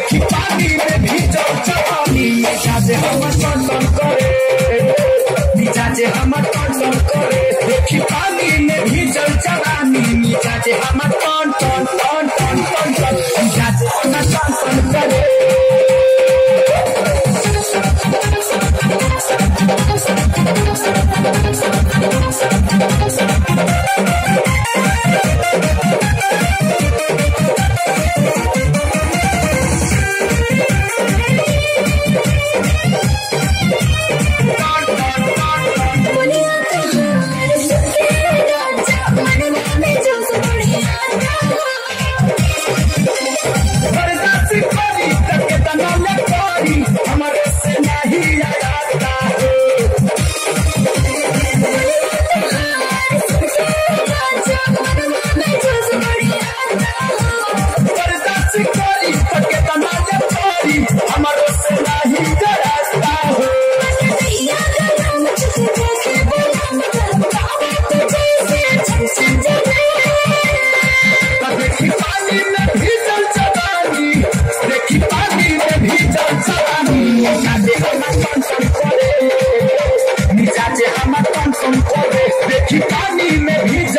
देखी पानी में भी जवानी मिजाजे हमर टन करे मिजाजे हमर टन करे देखी पानी में भी जवानी मिजाजे हमर टन टन टन टन टन टन मिजाजे हमर टन करे मिजाजे हमर टन टन करे देखी पानी में भी